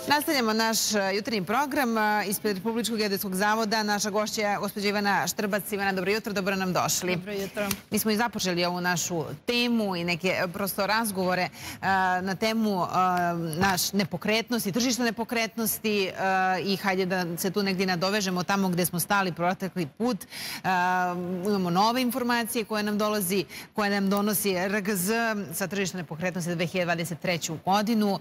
Nastavljamo naš jutarnji program ispred Republičkog geodetskog zavoda. Naša gošća je gospođa Ivana Štrbac. Ivana, dobro jutro, dobro nam došli. Dobro jutro. Mi smo i započeli ovu našu temu i neke prosto razgovore na temu nepokretnosti, tržišta nepokretnosti i hajde da se tu negdje nadovežemo tamo gde smo stali protekli put. Imamo nove informacije koje nam donosi RGZ sa tržišta nepokretnosti za 2023. godinu.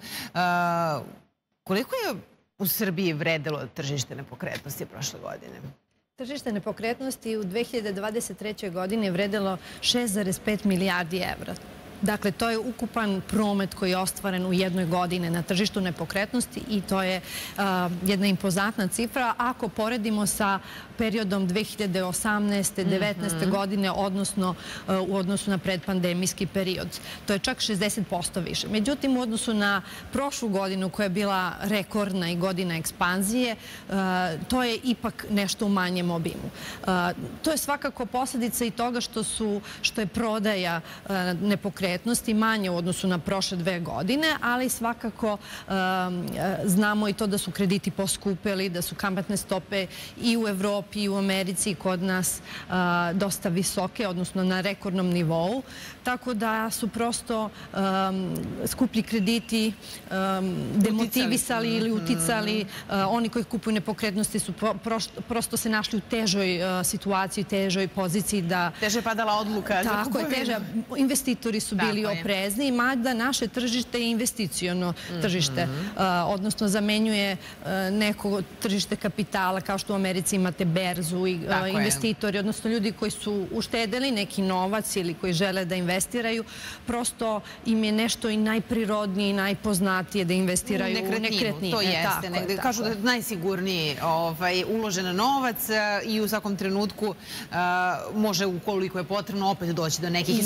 Koliko je u Srbiji vredelo tržište nepokretnosti prošle godine? Tržište nepokretnosti u 2023. godini je vredelo 6,5 milijardi evra. Dakle, to je ukupan promet koji je ostvaren u jednoj godini na tržištu nepokretnosti i to je jedna impozantna cifra ako poredimo sa periodom 2018. 19. godine, odnosno u odnosu na predpandemijski period. To je čak 60% više. Međutim, u odnosu na prošlu godinu koja je bila rekordna i godina ekspanzije, to je ipak nešto u manjem obimu. To je svakako posljedica i toga što je prodaja nepokretnosti manje u odnosu na prošle 2 godine, ali svakako znamo i to da su krediti poskupeli, da su kamatne stope i u Evropi i u Americi i kod nas dosta visoke, odnosno na rekordnom nivou. Tako da su prosto skuplji krediti demotivisali ili uticali. Oni koji kupuju nepokretnosti su prosto se našli u težoj situaciji, težoj poziciji da... Teže je padala odluka za kupovinu. Tako je, teže. Investitori su bili oprezni, mada naše tržište je investiciono tržište, odnosno zamenjuje neko tržište kapitala, kao što u Americi imate berzu i investitori, odnosno ljudi koji su uštedeli neki novac ili koji žele da investiraju, prosto im je nešto i najprirodnije i najpoznatije da investiraju u nekretnine. To jeste negde. Kažu da je najsigurniji uložen novac i u svakom trenutku može, ukoliko je potrebno, opet doći do nekih.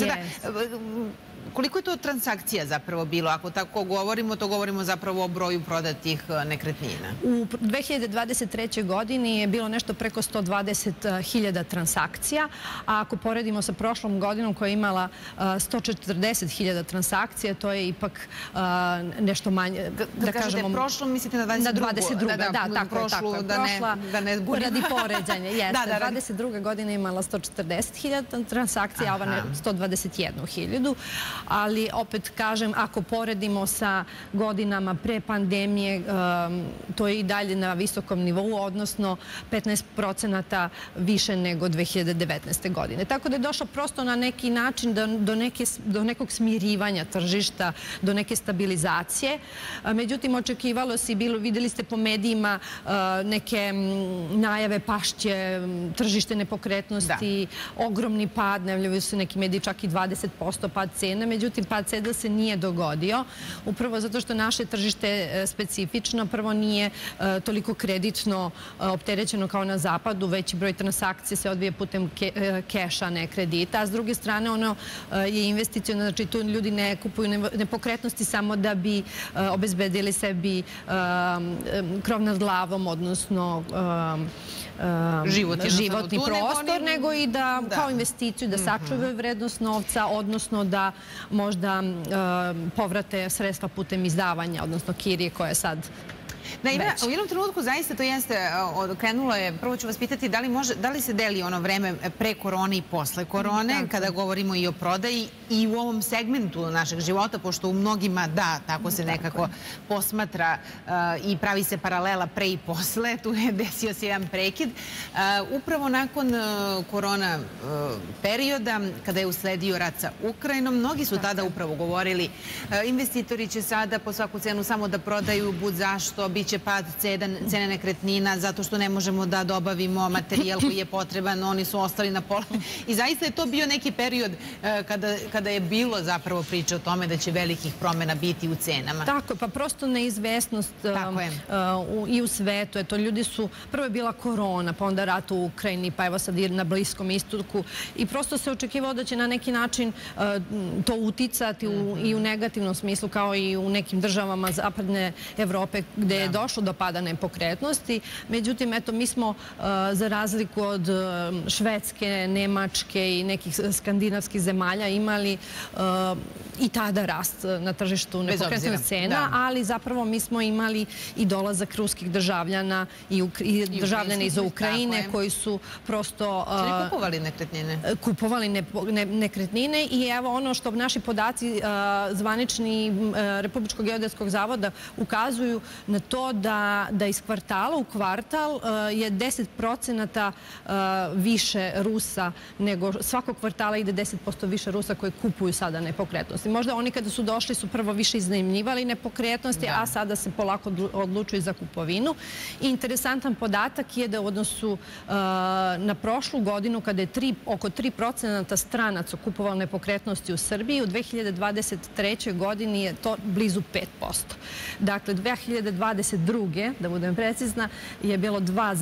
Koliko je to transakcija zapravo bilo? Ako tako govorimo, to govorimo zapravo o broju prodatih nekretnina. U 2023. godini je bilo nešto preko 120.000 transakcija, a ako poredimo sa prošlom godinom koja je imala 140.000 transakcija, to je ipak nešto manje, da kažemo... Kad kažete prošlom, mislite na 22. Na 22. Da, tako je. Prošla, radi poređanja, jeste. 22. godina je imala 140.000 transakcija, a ova 121.000. Ali, opet kažem, ako poredimo sa godinama pre pandemije, to je i dalje na visokom nivou, odnosno 15% više nego 2019. godine. Tako da je došlo prosto na neki način do nekog smirivanja tržišta, do neke stabilizacije. Međutim, očekivalo se i bilo, videli ste po medijima neke najave pašće, tržište nepokretnosti, ogromni pad, najavljaju se neki mediji čak i 20% pad cena. Međutim, pad cena se nije dogodio, upravo zato što naše tržište je specifično. Prvo, nije toliko kreditno opterećeno kao na zapadu, veći broj transakcija se odvija putem keša, ne kredita. A s druge strane, ono je investiciono, znači tu ljudi ne kupuju nepokretnosti samo da bi obezbedili sebi krov nad glavom, odnosno životni prostor, nego i da kao investiciju da sačuvaju vrednost novca, odnosno da možda povrate sredstva putem izdavanja, odnosno kirije koje sad u jednom trenutku zaista to jeste krenulo je, prvo ću vas pitati da li se deli ono vreme pre korone i posle korone, kada govorimo i o prodaji i u ovom segmentu našeg života, pošto u mnogima tako se nekako posmatra i pravi se paralela pre i posle, tu je desio se jedan prekid. Upravo nakon korona perioda, kada je usledio rat sa Ukrajinom, mnogi su tada upravo govorili investitori će sada po svaku cenu samo da prodaju, bud zašto, biće pad cene nekretnina zato što ne možemo da dobavimo materijal koji je potreban, oni su ostali na pola. I zaista je to bio neki period kada je bilo zapravo priče o tome da će velikih promjena biti u cenama. Tako je, pa prosto neizvesnost i u svetu. Eto, ljudi su, prvo je bila korona, pa onda rat u Ukrajini, pa evo sad i na Bliskom istoku i prosto se očekivalo da će na neki način to uticati i u negativnom smislu kao i u nekim državama zapadne Evrope gde je došlo do pada nepokretnosti. Međutim, eto, mi smo za razliku od Švedske, Nemačke i nekih skandinavskih zemalja imali i tada rast na tržištu nepokretnih cena, ali zapravo mi smo imali i dolazak ruskih državljana i državljana iz Ukrajine koji su prosto kupovali nekretnine. Kupovali nekretnine i evo ono što naši podaci zvanični Republičkog geodetskog zavoda ukazuju na to da iz kvartala u kvartal je 10% više Rusa nego svakog kvartala ide 10% više Rusa koji kupuju sada nepokretnosti. Možda oni kada su došli su prvo više iznajmljivali nepokretnosti, a sada se polako odlučuju za kupovinu. I interesantan podatak je da u odnosu na prošlu godinu, kada je oko 3% stranaca kupovalo nepokretnosti u Srbiji, u 2023. godini je to blizu 5%. Dakle, 2022. da budem precizna, je bilo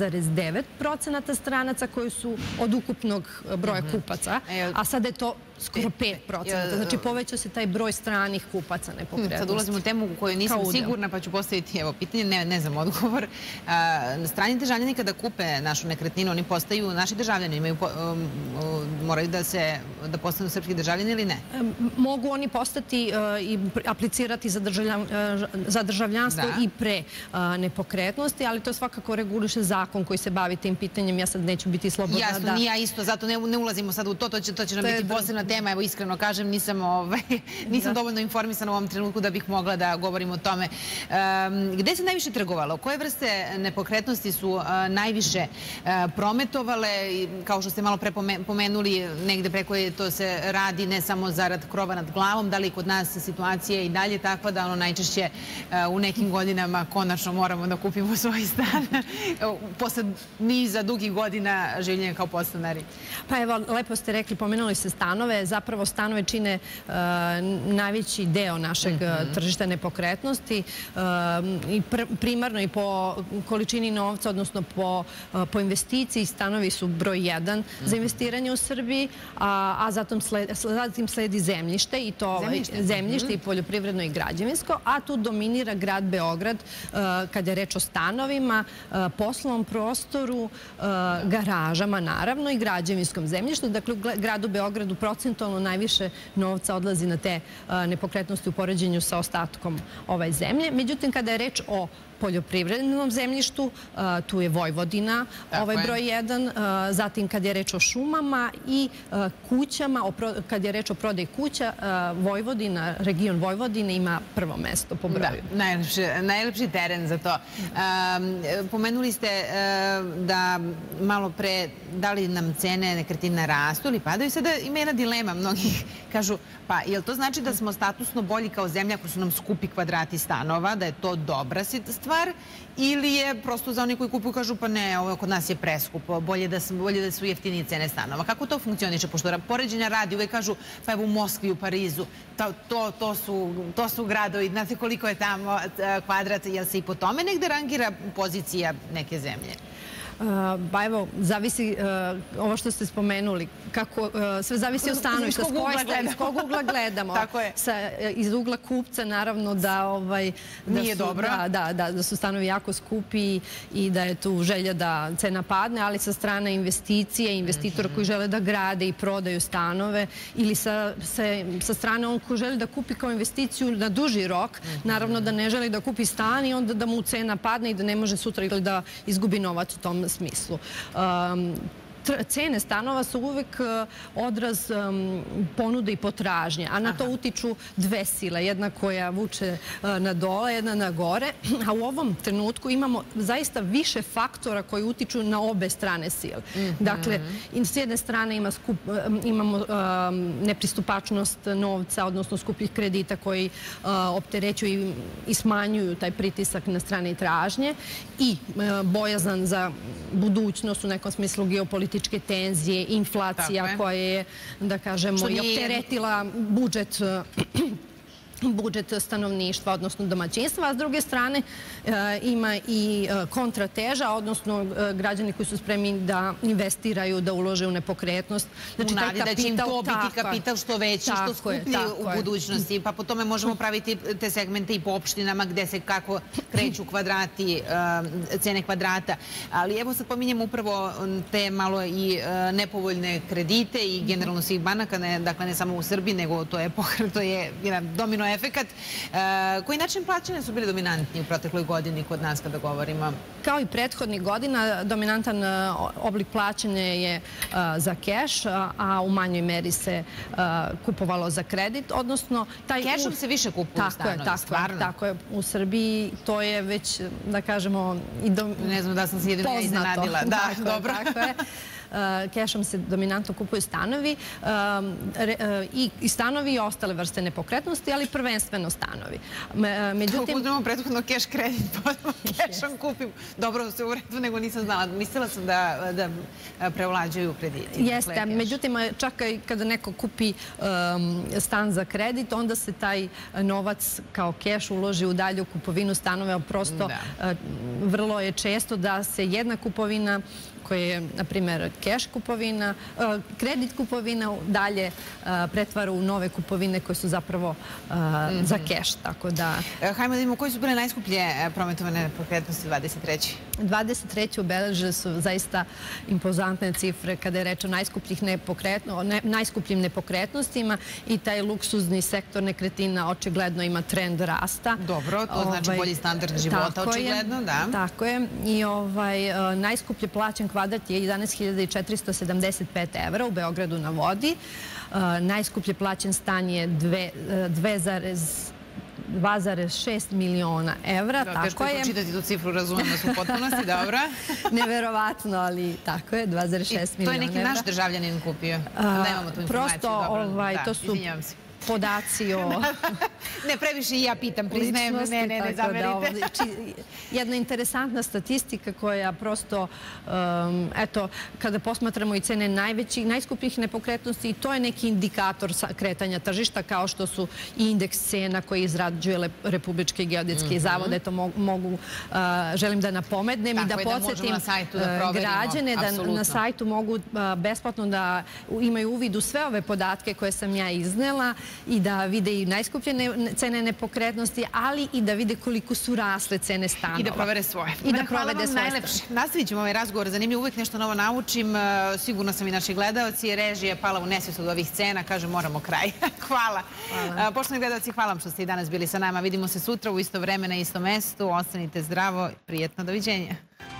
2,9% stranaca koji su od ukupnog broja kupaca, a sada je to skoro 5%. Znači, povećao se taj broj stranih kupaca nepokretnosti. Sad ulazimo u temu u kojoj nisam sigurna, pa ću postaviti pitanje, ne znam odgovor. Strani državljani kada kupe našu nekretninu, oni postaju naši državljani, moraju da postanu srpski državljani ili ne? Mogu oni postati i aplicirati za državljanstvo i pre nepokretnosti, ali to svakako reguliše zakon koji se bavi tim pitanjem. Ja sad neću biti slobodna da... Jasno, ni ja isto, zato ne ulazimo sad u to, to će nam biti posebna tema, evo iskreno kažem, nisam dovoljno informisana u ovom trenutku da bih mogla da govorim o tome. Gde se najviše trgovalo? Koje vrste nepokretnosti su najviše prometovale? Kao što ste malo pre pomenuli, negde preko to se radi ne samo zarad krova nad glavom, da li kod nas situacija i dalje takva da najčešće u nekim godinama konačno moramo da kupimo svoj stan posle niza dugih godina življenja kao podstanari? Pa evo, lepo ste rekli, pomenuli ste stanove. Zapravo stanove čine najveći deo našeg tržišta nepokretnosti i primarno i po količini novca, odnosno po investiciji, stanovi su broj 1 za investiranje u Srbiji, a zatim sledi zemljište i to zemljište i poljoprivredno i građevinsko, a tu dominira grad Beograd kada je reč o stanovima, poslovnom prostoru, garažama naravno i građevinskom zemljištu. Dakle, u gradu Beogradu procentualno najviše novca odlazi na te nepokretnosti u poređenju sa ostatkom ove zemlje. Međutim, kada je reč o poljoprivrednom zemljištu, tu je Vojvodina, broj 1, zatim kad je reč o šumama i kućama, kad je reč o prodaji kuća, Vojvodina, region Vojvodine ima prvo mesto po broju. Najlepši teren za to. Pomenuli ste da malo pre, da li nam cene nekretnina rastu ili padaju, sada ima jedna dilema, mnogi kažu, pa je li to znači da smo statusno bolji kao zemlja ako su nam skupi kvadrati stanova, da je to dobra stvar, ili je prosto za oni koji kupuju kažu pa ne, ovo kod nas je preskupo, bolje da su jeftinije cene stanova. Kako to funkcioniše? Pošto poređenja radi, uvek kažu pa evo u Moskvi, u Parizu, to su gradovi, znate koliko je tamo kvadrat, jel se i po tome negde rangira pozicija neke zemlje? Ba evo, zavisi ovo što ste spomenuli, sve zavisi od stanovišta, iz kog ugla gledamo. Iz ugla kupca naravno da su stanovi jako skupi i da je tu želja da cena padne, ali sa strane investicije, investitora koji žele da grade i prodaju stanove ili sa strane on koji želi da kupi kao investiciju na duži rok, naravno da ne želi da kupi stan i onda da mu cena padne i da ne može sutra ili da izgubi novac u tom smislu. Cene stanova su uvek odraz ponude i potražnje, a na to utiču dve sile. Jedna koja vuče na dole, jedna na gore, a u ovom trenutku imamo zaista više faktora koji utiču na obe strane sile. Dakle, s jedne strane imamo nepristupačnost novca, odnosno skupih kredita koji opterećuju i smanjuju taj pritisak na strane tražnje i bojazan za budućnost u nekom smislu geopolitičke tenzije, inflacija koja je, da kažemo, i opteretila budžet budžet stanovništva, odnosno domaćinstva, a s druge strane ima i kontrateža, odnosno građani koji su spremni da investiraju, da ulože u nepokretnost. Znači, taj kapital, da će im to biti kapital što veći, što skuplji u budućnosti, pa po tome možemo praviti te segmente i po opštinama gde se kako kreću kvadrati, cene kvadrata. Ali evo sad pominjem upravo te malo i nepovoljne kredite i generalno svih banaka, dakle ne samo u Srbiji, nego to je jedan domino efekat. Koji način plaćanja su bili dominantni u protekloj godini kod nas kada govorimo? Kao i prethodnih godina, dominantan oblik plaćanja je za keš, a u manjoj meri se kupovalo za kredit, odnosno... Kešom se više kupuju stanovi, stvarno? Tako je. U Srbiji to je već, da kažemo... Ne znam da sam se jedino ja iznenadila. Da, dobro. Tako je. Kešom se dominantno kupuju stanovi i stanovi i ostale vrste nepokretnosti, ali prvenstveno stanovi. Međutim... Uzmemo prethodno keš kredit, pa kešom kupim. Dobro se u redu, nego nisam znala. Mislila sam da prevlađuju krediti. Jeste, međutim, čak i kada neko kupi stan za kredit, onda se taj novac kao keš uloži u dalju kupovinu stanova. Prosto, vrlo je često da se jedna kupovina koja je, na primjer, keš kupovina, kredit kupovina, dalje pretvara u nove kupovine koje su zapravo za keš, tako da... Hajmo da vidimo koji su bile najskuplje prometovane nepokretnosti 23. 23. obeležile su zaista impozantne cifre kada je reč o najskupljim nepokretnostima i taj luksuzni sektor nekretnina očigledno ima trend rasta. Dobro, to znači bolji standard života, očigledno, da. Tako je. I najskuplje plaćen kvadrat je 11.475 evra u Beogradu na vodi. Najskuplje plaćen stan je 2,6 miliona evra. Teško je pročitati tu cifru, razumem da su u potpunosti, dobro. Neverovatno, ali tako je, 2,6 miliona evra. To je neki naš državljanin kupio. Nemamo tu informaciju. Prosto, to su podaci o... Ne, previše i ja pitam, priznajem, ne zamerite. Jedna interesantna statistika koja prosto, eto, kada posmatramo i cene najskupljih nepokretnosti, to je neki indikator kretanja tržišta, kao što su i indeks cena koji izrađuje Republički geodetski zavod. Eto, želim da napomenem i da podsjetim građane da na sajtu mogu besplatno da imaju uvid u sve ove podatke koje sam ja iznela i da vide i najskuplje cene nepokretnosti, ali i da vide koliko su rasle cene stanova. I da provere svoje. Hvala vam najlepše. Nastavit ćemo ovaj razgovor. Zanimljivo, uvijek nešto novo naučim. Sigurno sam i naši gledalci. Režija je pala u nesvijest od ovih cena. Kaže, moramo kraj. Hvala. Poštovani gledalci, hvala vam što ste i danas bili sa nama. Vidimo se sutra u isto vreme na istom mestu. Ostanite zdravo. Prijetno. Doviđenja.